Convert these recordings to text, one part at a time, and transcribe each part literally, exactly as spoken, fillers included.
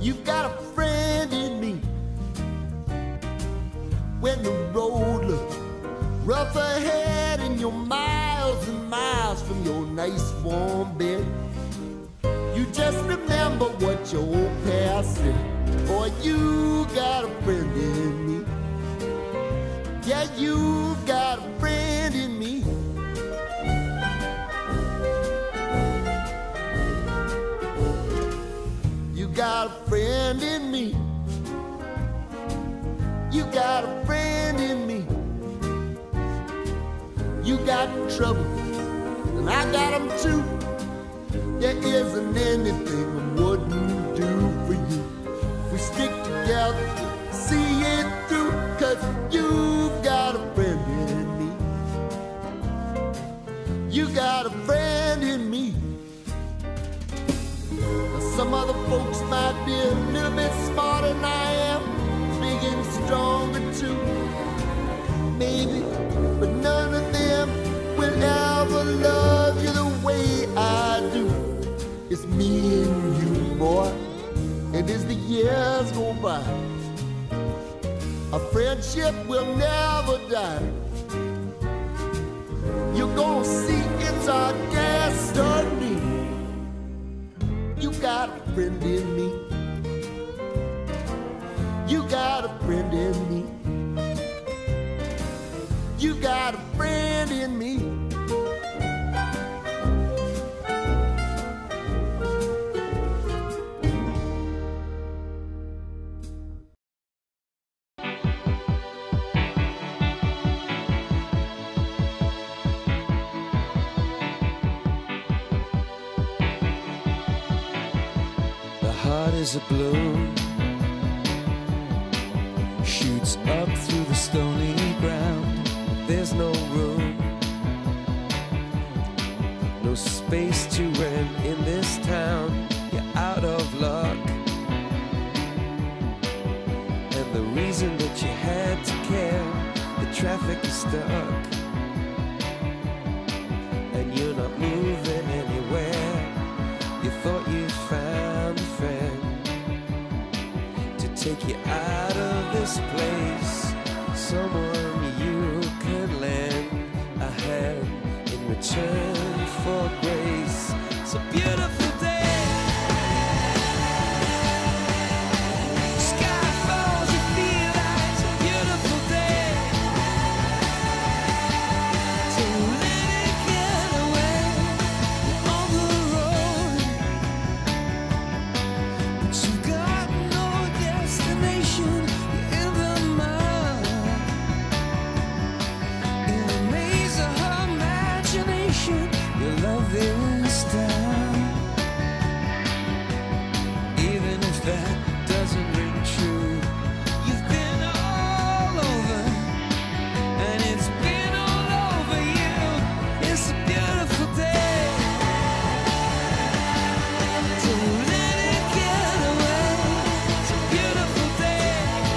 You've got a friend in me. When the road looks rough ahead and you're miles and miles from your nice warm bed, you just remember what your old past said. Boy, you got a friend in me. Yeah, you've got a friend in me. You got a friend in me. You got a friend in me. You got trouble, and I got them too. There isn't anything I wouldn't do for you. If we stick together, see it through, 'cause you've got a friend in me. You got a friend in me. Now, some other folks might be a little bit smarter than I am, big and stronger too, maybe, but none of them will ever love you the way I do. It's me and you, boy, and as the years go by, our friendship will never die. You're gonna see it's our destiny. You got a friend in me. You got a friend in me. You got a friend in me. The heart is a balloon, shoots up through the stony ground. There's no room, no space to rent in this town. You're out of luck, and the reason that you had to care, the traffic is stuck, and you're not moving anywhere. You thought you found a friend to take you out of this place, someone you can lend a hand in return for grace. It's a beautiful day. Sky falls, you feel like it's a beautiful day. So let it get away on the road, but you've got no destination. You're in the mud, in the maze of her imagination. Your love is down, even if that doesn't ring true. You've been all over, and it's been all over you. It's a beautiful day. So let it get away. It's a beautiful day.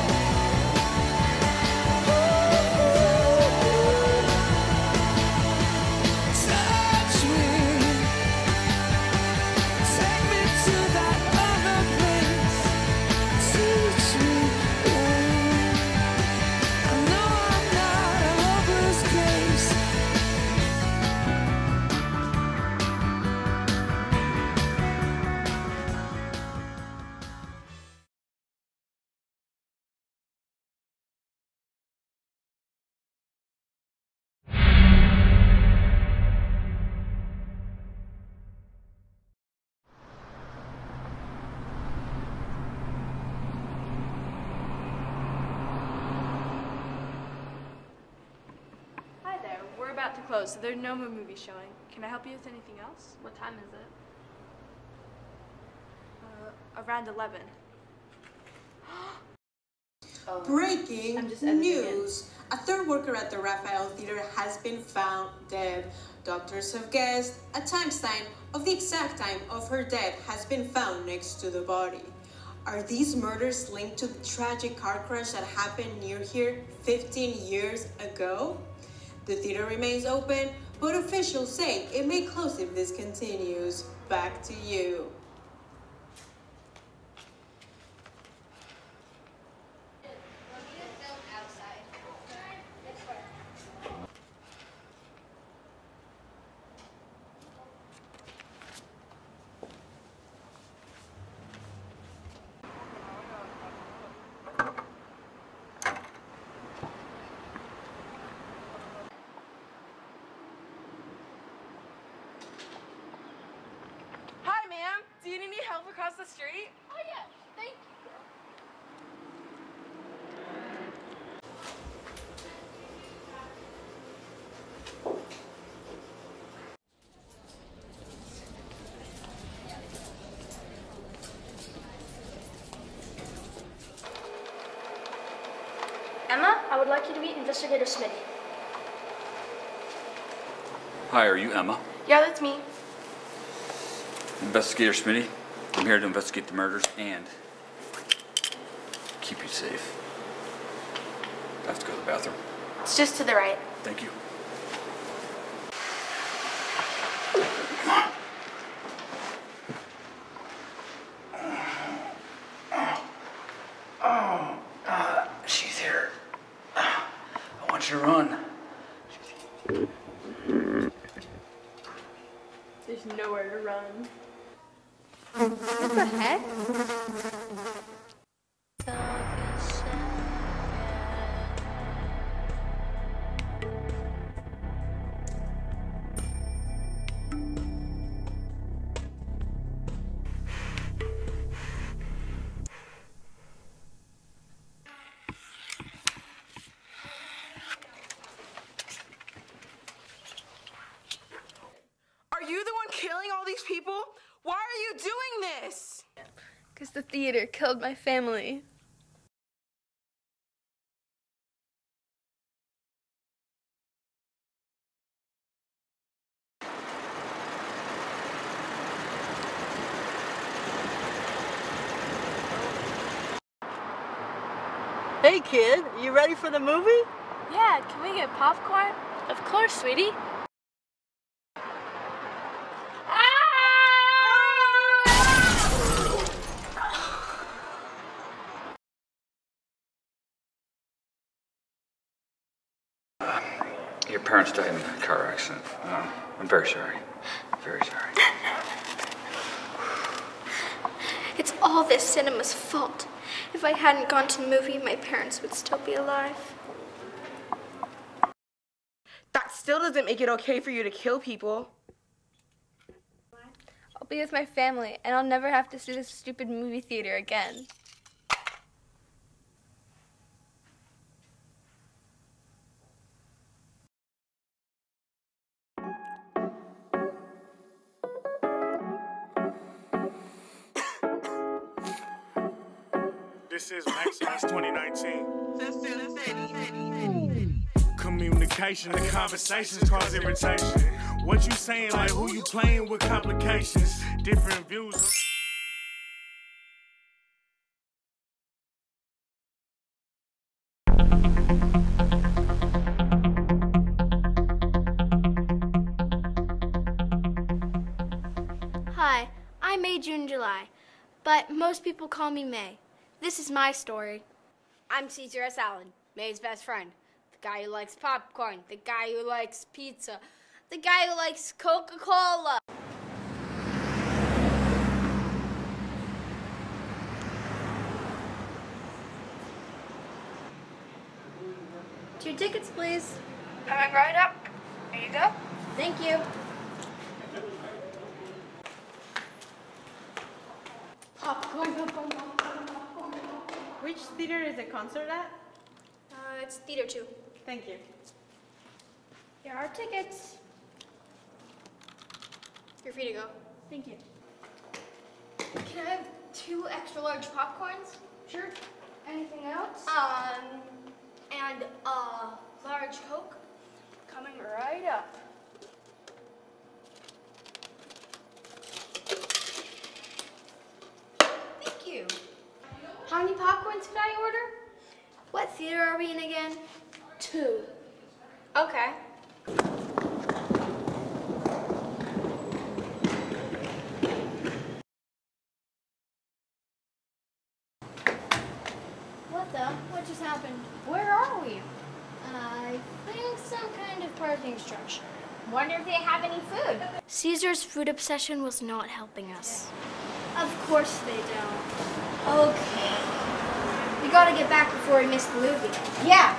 Touch me, take me to that other place. Teach me, I know I'm not a hopeless case. Hi there, we're about to close, so there's no more movies showing. Can I help you with anything else? What time is it? Uh, around eleven. Oh, Breaking I'm just editing news. A third worker at the Raphael Theater has been found dead. Doctors have guessed a timestamp of the exact time of her death has been found next to the body. Are these murders linked to the tragic car crash that happened near here fifteen years ago? The theater remains open, but officials say it may close if this continues. Back to you. Do you need any help across the street? Oh, yeah. Thank you, girl. Emma, I would like you to meet Investigator Smitty. Hi, are you Emma? Yeah, that's me. Investigator Smitty. I'm here to investigate the murders and keep you safe. I have to go to the bathroom. It's just to the right. Thank you. Oh, uh, she's here. I want you to run. There's nowhere to run. What the heck? Are you the one killing all these people? Why are you doing this? Because the theater killed my family. Hey kid, you ready for the movie? Yeah, can we get popcorn? Of course, sweetie. Your parents died in a car accident. Um, I'm very sorry. Very sorry. It's all this cinema's fault. If I hadn't gone to the movie, my parents would still be alive. That still doesn't make it okay for you to kill people. I'll be with my family, and I'll never have to see this stupid movie theater again. This is Maximus twenty nineteen. Communication and conversations cause irritation. What you saying, like who you playing with complications. Different views. Hi, I'm May, June, July, but most people call me May. This is my story. I'm Caesar S. Allen, May's best friend. The guy who likes popcorn, the guy who likes pizza, the guy who likes Coca-Cola. Two tickets, please. Coming right up. Here you go. Thank you. Popcorn, popcorn, popcorn, popcorn. Which theater is the concert at? Uh, it's theater two. Thank you. Here are tickets. You're free to go. Thank you. Can I have two extra large popcorns? Sure. Anything else? Um, and a large Coke. Coming right up. Thank you. How many popcorns could I order? What theater are we in again? Two. Okay. What the? What just happened? Where are we? I think some kind of parking structure. Wonder if they have any food. Caesar's food obsession was not helping us. Of course they don't. Okay. We gotta get back before we miss the movie. Yeah.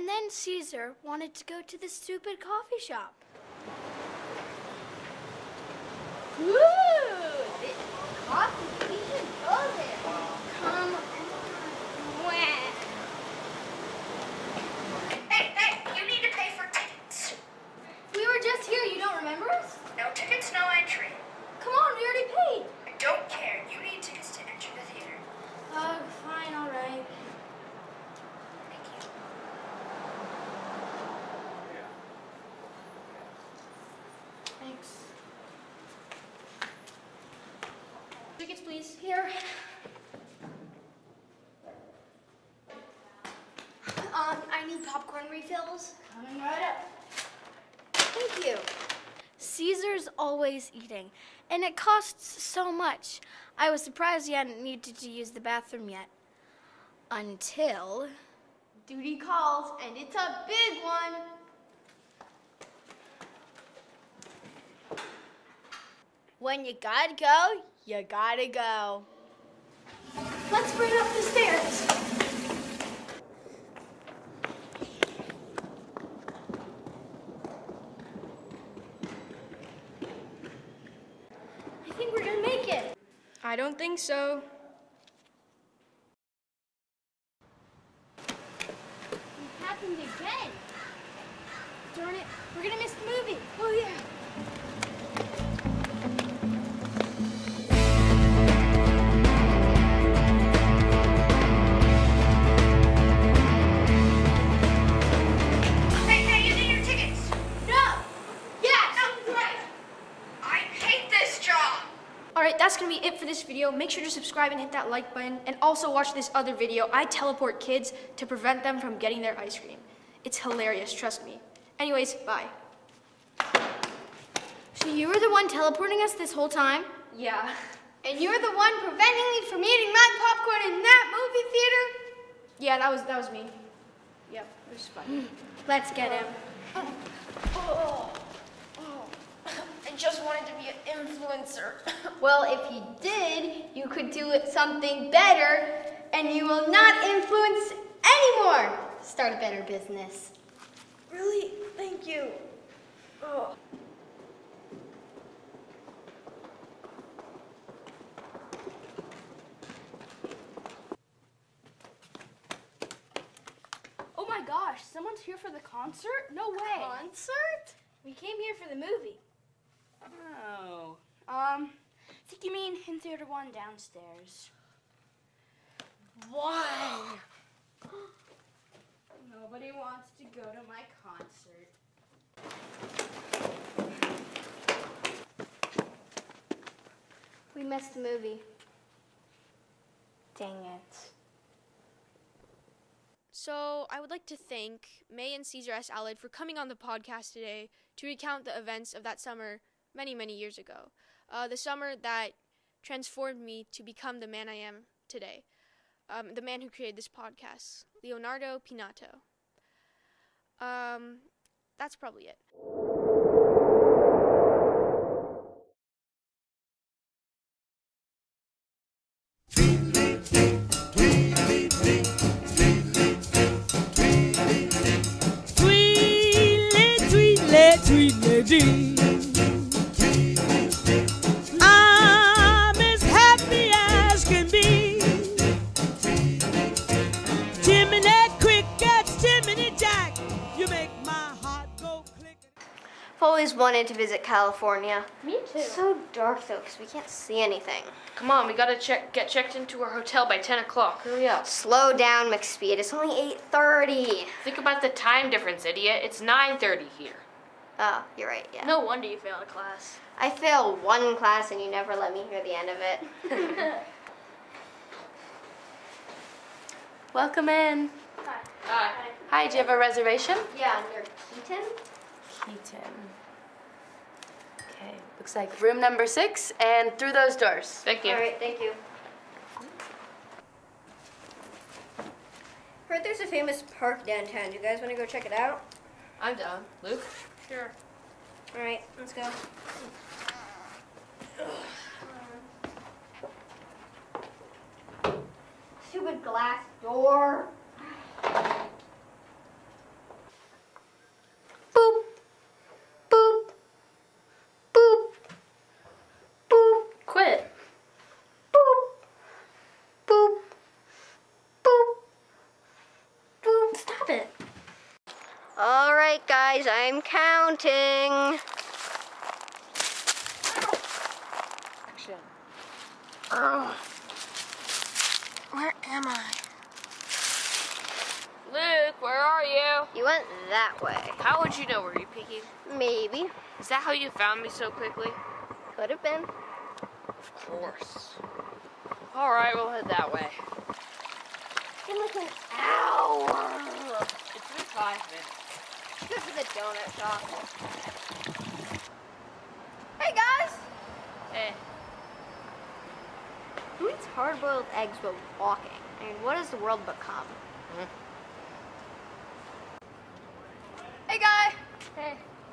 And then Caesar wanted to go to the stupid coffee shop. Woo! The coffee, we should go there. Come on. Hey, hey, you need to pay for tickets. We were just here, you don't remember us? No tickets, no entry. Come on, we already paid. I don't care. You need tickets to enter the theater. Oh, fine, all right. Thank you. Thanks. Tickets, please. Here. Um, I need popcorn refills. Coming right up. Thank you. Caesar's always eating, and it costs so much. I was surprised he hadn't needed to use the bathroom yet. Until duty calls, and it's a big one. When you gotta go, you gotta go. Let's bring up the stairs. I think we're gonna make it. I don't think so. It happened again. Darn it, we're gonna miss the movie. Oh yeah. Hey, hey, you need your tickets. No! Yes! No, right. I hate this job. Alright, that's gonna be it for this video. Make sure to subscribe and hit that like button, and also watch this other video. I teleport kids to prevent them from getting their ice cream. It's hilarious, trust me. Anyways, bye. So you were the one teleporting us this whole time? Yeah. And you're the one preventing me from eating my popcorn in that movie theater? Yeah, that was that was me. Yep, it was fun. Let's get him. Oh, oh. I just wanted to be an influencer. Well, if you did, you could do something better, and you will not influence anymore. Start a better business. Really? Thank you. Oh. Oh my gosh, someone's here for the concert? No way. Concert? We came here for the movie. Oh. Um, I think you mean in theater one downstairs. Why? Nobody wants to go to my concert. We missed the movie. Dang it. So, I would like to thank May and Caesar S. Allard for coming on the podcast today to recount the events of that summer many, many years ago. Uh, the summer that transformed me to become the man I am today. Um, the man who created this podcast, Leonardo Pinato. Um, that's probably it. Tweedledee. I'm as happy as can be. Jiminy Crickets, Jiminy Jack, you make my heart go click. I've always wanted to visit California. Me too. It's so dark though, because we can't see anything. Come on, we gotta check, get checked into our hotel by ten o'clock. Hurry up. Slow down, McSpeed. It's only eight thirty. Think about the time difference, idiot. It's nine thirty here. Oh, you're right, yeah. No wonder you failed a class. I failed one class and you never let me hear the end of it. Welcome in. Hi. Hi. Hi, do you have a reservation? Yeah, near Keaton. Keaton. Okay, looks like room number six and through those doors. Thank you. All right, thank you. Heard there's a famous park downtown. Do you guys want to go check it out? I'm down. Luke? Sure. All right, let's go. Stupid glass door. right, guys, I'm counting. Action. Oh. Where am I? Luke, where are you? You went that way. How would you know? Were you peeking? Maybe. Is that how you found me so quickly? Could have been. Of course. All right, we'll head that way. It's been like an hour. It's been five minutes. Let's go to the donut shop. Hey, guys. Hey. Who eats hard-boiled eggs while walking? I mean, what has the world become? Hmm? Hey, guy. Hey.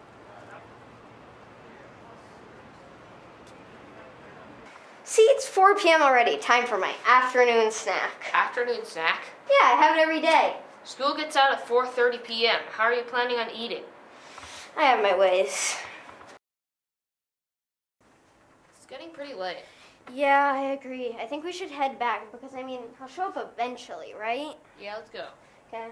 See, it's four p m already. Time for my afternoon snack. Afternoon snack? Yeah, I have it every day. School gets out at four thirty p m How are you planning on eating? I have my ways. It's getting pretty late. Yeah, I agree. I think we should head back because, I mean, he'll show up eventually, right? Yeah, let's go. Okay.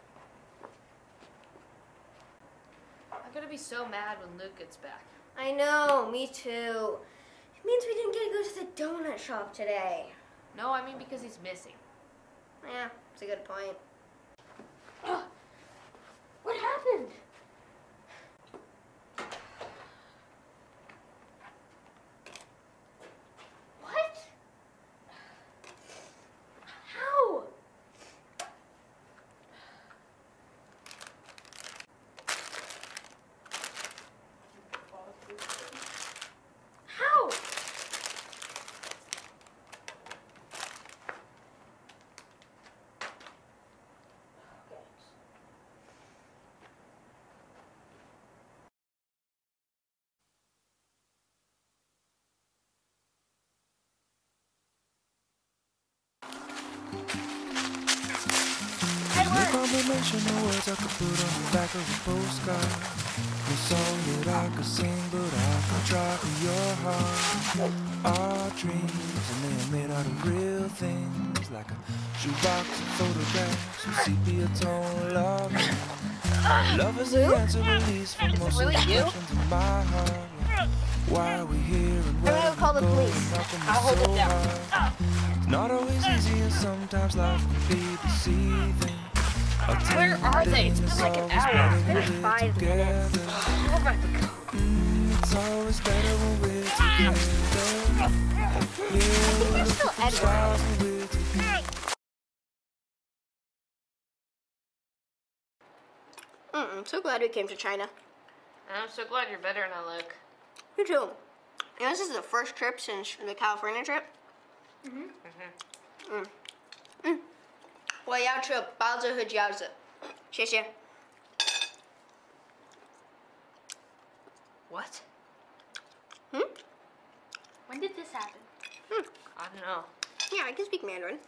I'm gonna be so mad when Luke gets back. I know, me too. It means we didn't get to go to the donut shop today. No, I mean because he's missing. Yeah, that's a good point. What happened? What? How? How? No combination of words I could put on the back of a postcard. No song that I could sing, but I can try for your heart. Our dreams, and they are made out of real things, like a shoebox of photographs with sepia tone love. Love is the answer, release for most of the questions in my heart. Like, why are we here and where I'm gonna call the police. I'll hold it down. It's not always easy, and sometimes life can be deceiving. Where are they? It's been like an hour. It's been five minutes. Oh my God. Mm, it's always better when we're together. Yeah, They're still editing. when we're together. Mm, I'm so glad we came to China. I'm so glad you're better now, Luke. You too. You know, this is the first trip since the California trip. Mm-hmm. Mm. Mm. 我要吃包子和饺子，谢谢。 What? Hmm? When did this happen? Hmm. I don't know. Yeah, I can speak Mandarin.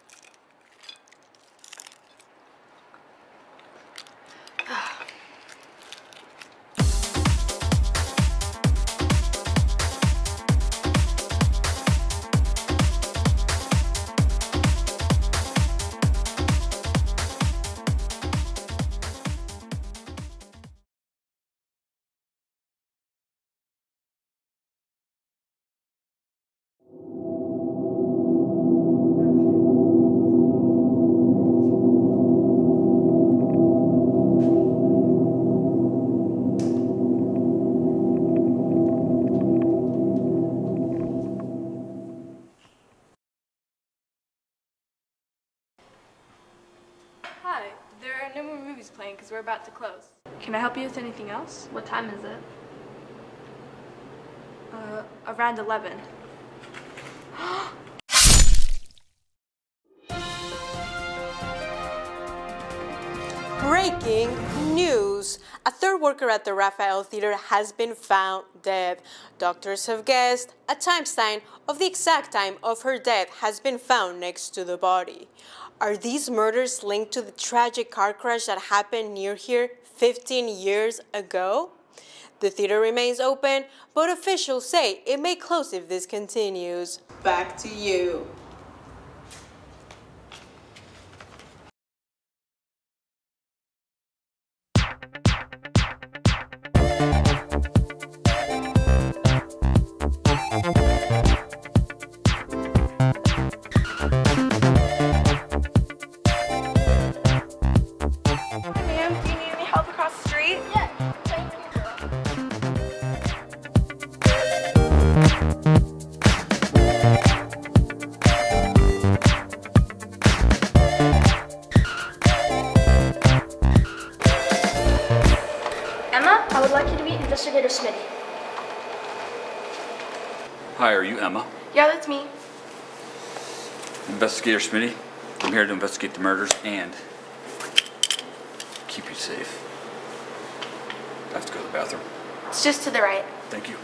Hi, there are no more movies playing because we're about to close. Can I help you with anything else? What time is it? Uh, around eleven. Breaking news! A third worker at the Raphael Theater has been found dead. Doctors have guessed a time stamp of the exact time of her death has been found next to the body. Are these murders linked to the tragic car crash that happened near here fifteen years ago? The theater remains open, but officials say it may close if this continues. Back to you. Emma, I would like you to meet Investigator Smitty. Hi, are you Emma? Yeah, that's me. Investigator Smitty. I'm here to investigate the murders and keep you safe. I have to go to the bathroom. It's just to the right. Thank you.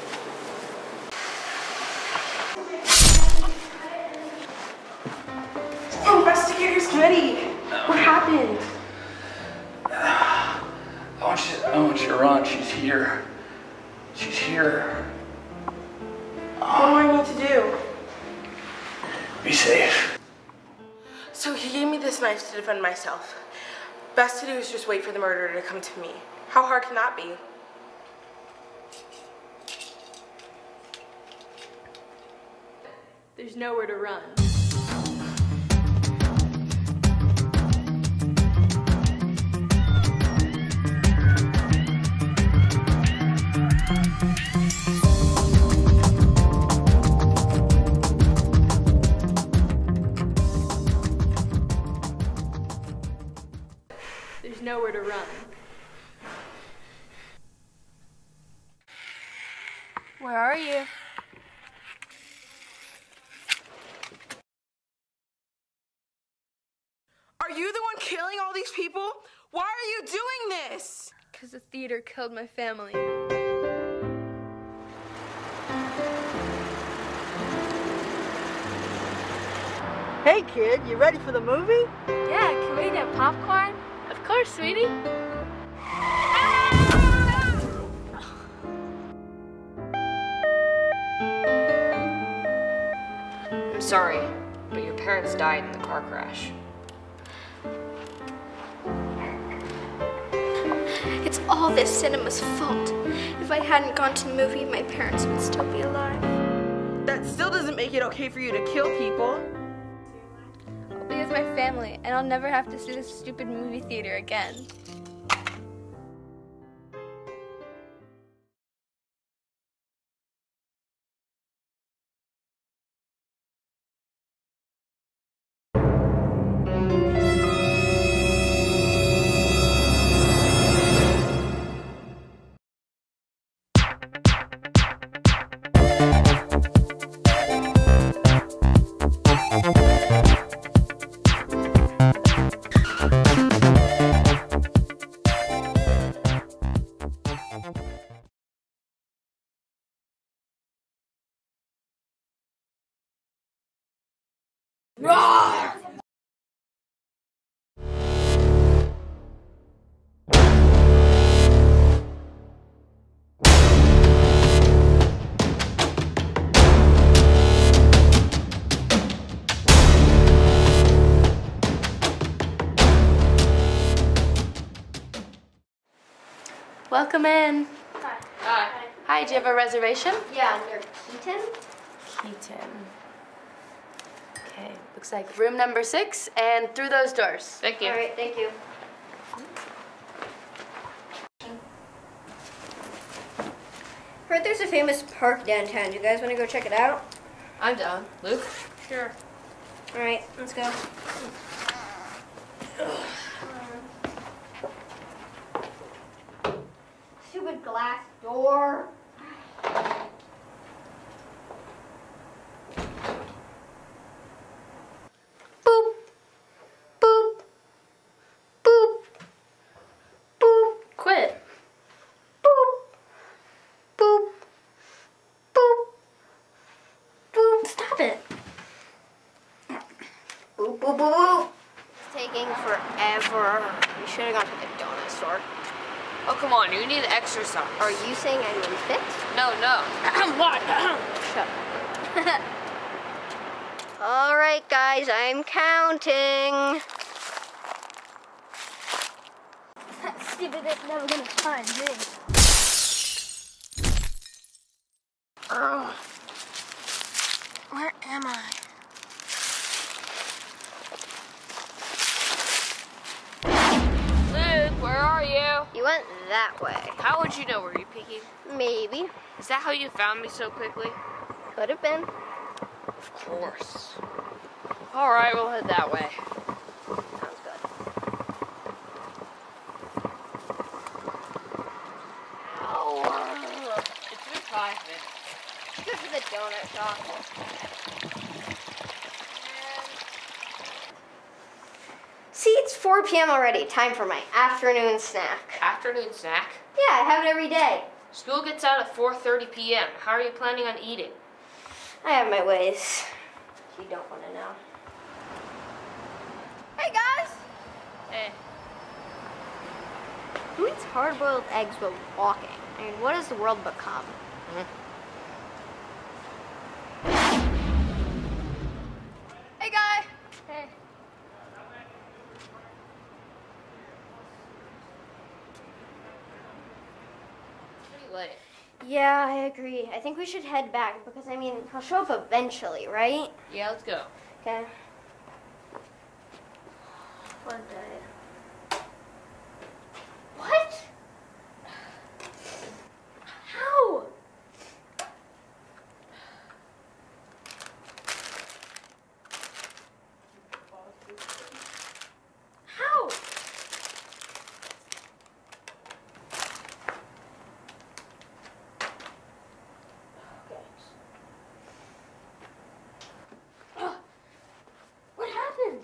Investigators Committee! What happened? I want you, I want you to run. She's here. She's here. What do I need to do? Be safe. So he gave me this knife to defend myself. Best to do is just wait for the murderer to come to me. How hard can that be? There's nowhere to run. There's nowhere to run. Where are you? Are you the one killing all these people? Why are you doing this? Because the theater killed my family. Hey kid, you ready for the movie? Yeah, can we get popcorn? Of course, sweetie. I'm sorry, but your parents died in the car crash. It's all this cinema's fault. If I hadn't gone to the movie, my parents would still be alive. That still doesn't make it okay for you to kill people. I'll be with my family, and I'll never have to see this stupid movie theater again. Roar! Welcome in. Hi. Hi. Hi, do you have a reservation? Yeah, near Keaton. Keaton. Okay, looks like room number six, and through those doors. Thank you. All right, thank you. Heard there's a famous park downtown. Do you guys want to go check it out? I'm down. Luke? Sure. All right, let's go. Stupid glass door. Boop. Boop. Boop. Boop. Quit. Boop. Boop. Boop. Boop. Stop it. Boop, boop, boop, boop. It's taking forever. You should have gone to the donut store. Oh, come on. You need exercise. Are you saying I'm unfit? No, no. What? Shut up. All right, guys, I'm counting. That stupid is never gonna find me. Oh. Where am I? Luke, where are you? You went that way. How would you know? Were you peeking? Maybe. Is that how you found me so quickly? Could have been. Of course. Alright, we'll head that way. Sounds good. Oh, it's been five minutes. Good for the donut shop. See, it's four p m already. Time for my afternoon snack. Afternoon snack? Yeah, I have it every day. School gets out at four thirty p m How are you planning on eating? I have my ways. You don't want to know. Hey, guys! Hey. Who eats hard-boiled eggs while walking? I mean, what has the world become? Hmm? Hey, guy! Hey. Pretty late. Yeah, I agree. I think we should head back because, I mean, he'll show up eventually, right? Yeah, let's go. Okay. One day. What? How? How? What happened?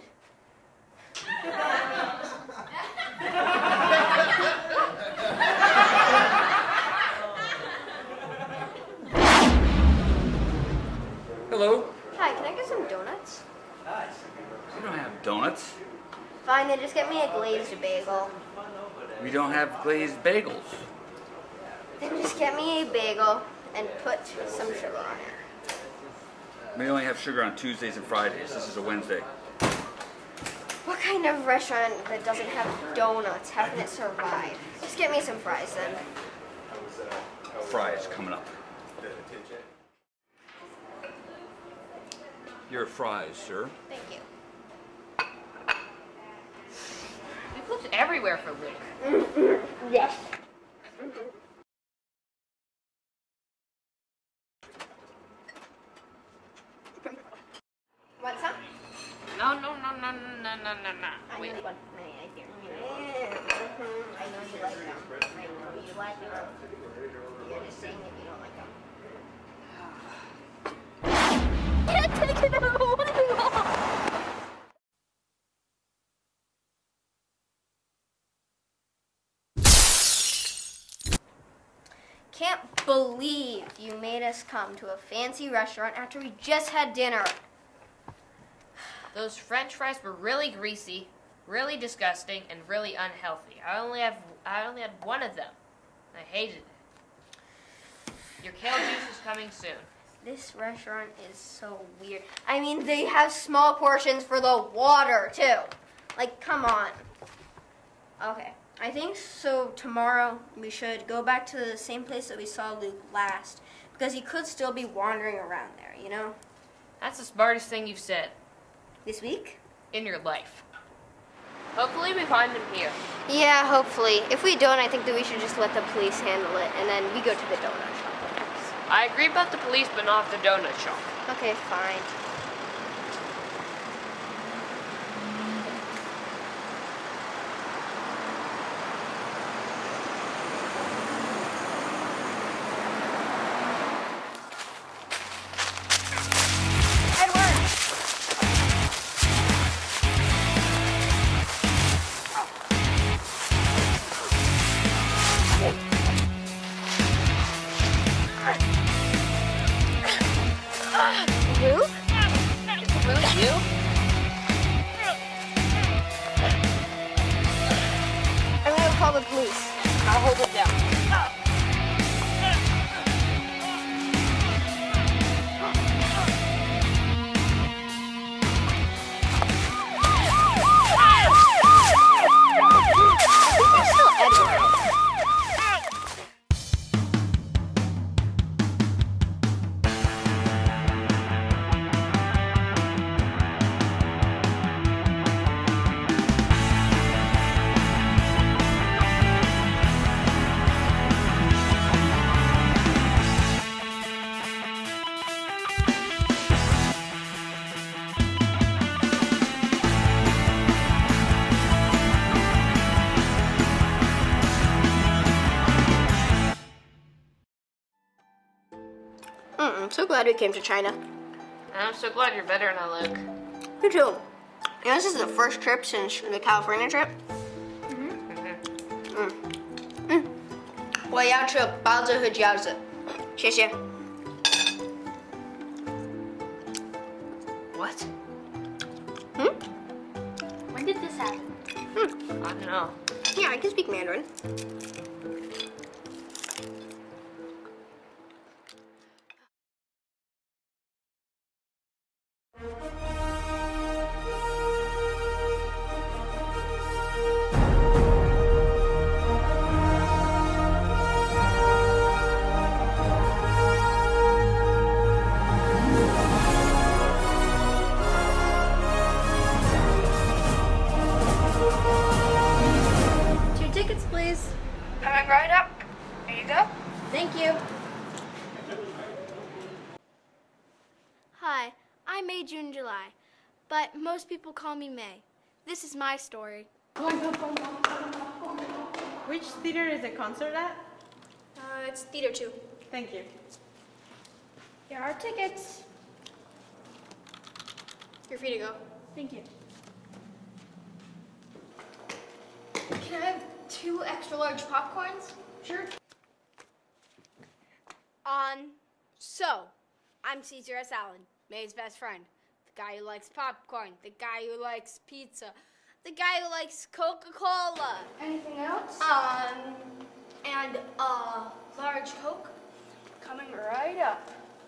Hello. Hi, can I get some donuts? We don't have donuts. Fine, then just get me a glazed bagel. We don't have glazed bagels. Then just get me a bagel and put some sugar on it. We only have sugar on Tuesdays and Fridays. This is a Wednesday. What kind of restaurant that doesn't have donuts? How can it survive? Just get me some fries then. Fries coming up. Your fries, sir. Thank you. We've looked everywhere for Luke. Yes. Want some? No, no, no, no, no, no, no, no, no. I Wait. know what I do. Mhm. I know you like them. I know you like them. You're just saying that you don't like them. Can't take it out of the way. Can't believe you made us come to a fancy restaurant after we just had dinner. Those French fries were really greasy, really disgusting, and really unhealthy. I only have I only had one of them. I hated it. Your kale juice is coming soon. This restaurant is so weird. I mean, they have small portions for the water, too. Like, come on. Okay, I think so tomorrow we should go back to the same place that we saw Luke last. Because he could still be wandering around there, you know? That's the smartest thing you've said. This week? In your life. Hopefully we find him here. Yeah, hopefully. If we don't, I think that we should just let the police handle it, and then we go to the donut shop. I agree about the police, but not the donut shop. Okay, fine. Luke? Is it really you? I'm gonna call the police. I'll hold it down. You're still Edward. Mm, I'm so glad we came to China. I'm so glad you're better than I look. You too. You know, this is the first trip since the California trip. Mm-hmm. Mm. Mm. 我要吃包子和饺子，谢谢。 What? Hmm? When did this happen? Hmm. I don't know. Yeah, I can speak Mandarin. Two tickets, please. Coming right up. Here you go. Thank you. Hi, I'm May, June, July, but most people call me May. This is my story. Which theater is the concert at? Uh, it's theater two. Thank you. Here are tickets. You're free to go. Thank you. Can I have two extra large popcorns? Sure. Um, so, I'm Caesar S. Allen, May's best friend. The guy who likes popcorn, the guy who likes pizza, the guy who likes Coca-Cola. Anything else? Um, and a large Coke. Coming right up.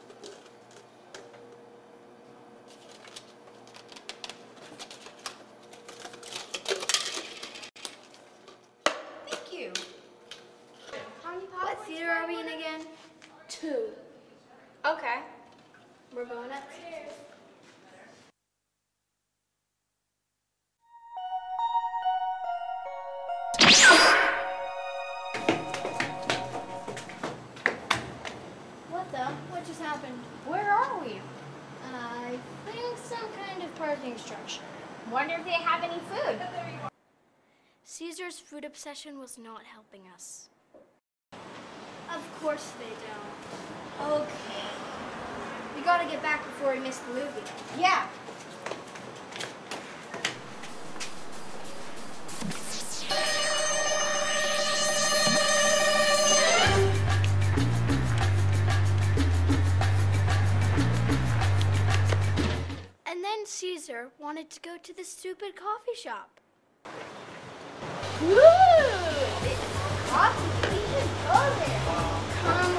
Thank you. How many popcorns? What theater are we in again? Two. Okay. We're going upstairs. What the? What just happened? Where are we? I think some kind of parking structure. Wonder if they have any food. Caesar's food obsession was not helping us. Of course they don't. Okay. We gotta get back before we miss the movie. Yeah. And then Caesar wanted to go to the stupid coffee shop. Woo! This is coffee. We should go there. Come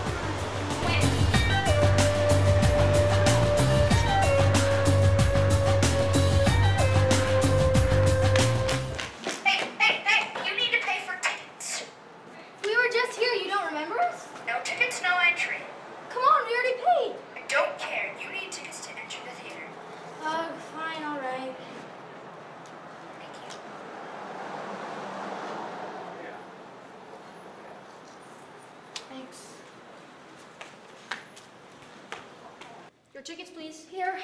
Hey, hey, hey, you need to pay for tickets. We were just here, you don't remember us? No tickets, no entry. Come on, we already paid. I don't care. You need tickets to enter the theater. Oh, fine, all right. Thank you. Thanks. Your tickets, please. Here.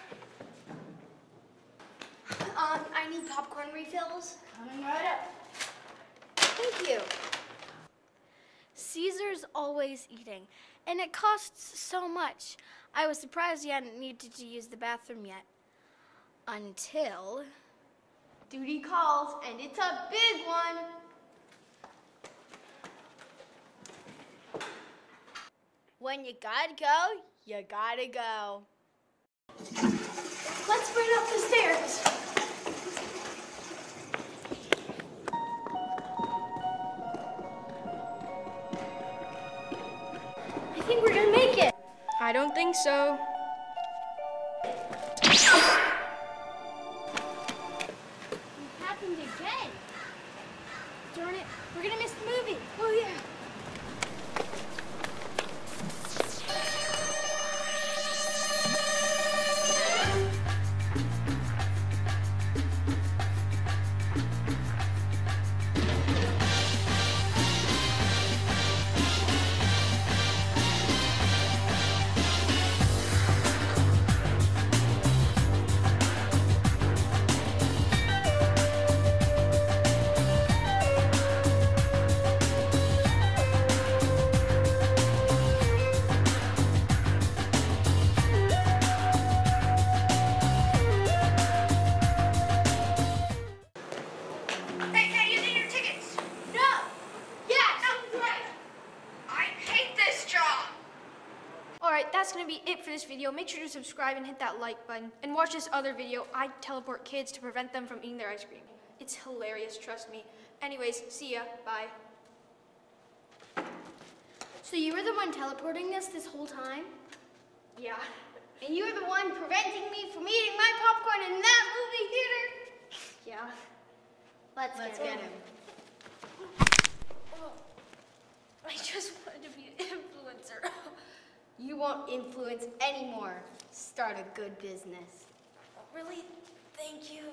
Um, I need popcorn refills. Coming right up. Thank you. Caesar's always eating, and it costs so much. I was surprised he hadn't needed to use the bathroom yet. Until... Duty calls, and it's a big one. When you gotta go, you gotta go. Let's bring up the stairs. I think we're gonna make it. I don't think so. It happened again. Darn it, we're gonna miss the movie. Oh yeah. that's going to be it for this video. Make sure to subscribe and hit that like button. And watch this other video, I teleport kids to prevent them from eating their ice cream. It's hilarious, trust me. Anyways, see ya. Bye. So you were the one teleporting us this whole time? Yeah. And you were the one preventing me from eating my popcorn in that movie theater? Yeah. Let's, Let's get, get him. him. Oh, I just wanted to be an influencer. You won't influence anymore. Start a good business. Really? Thank you.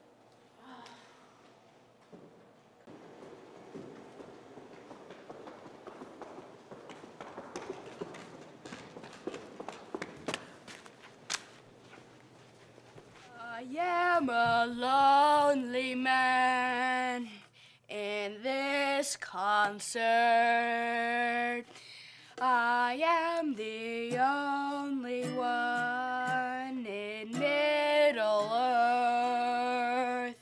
I am a lonely man in this concert. I am the only one in Middle Earth.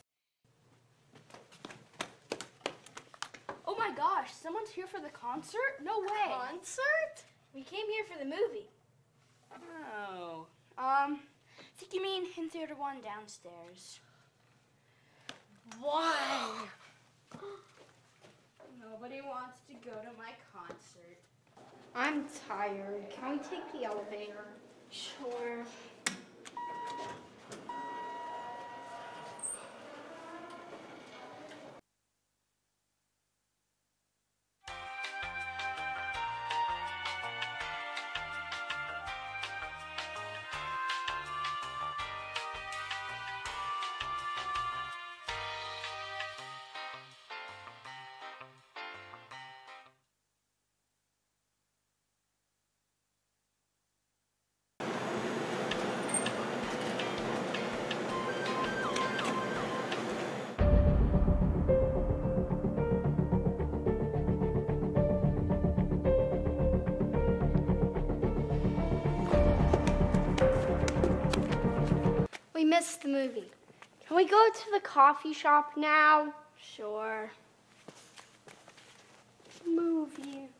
Oh my gosh, someone's here for the concert? No way. Concert? We came here for the movie. Oh. Um, I think you mean in Theater One downstairs. Why? Nobody wants to go to my concert. I'm tired. Can we take the elevator? Sure. We missed the movie. Can we go to the coffee shop now? Sure. Movie.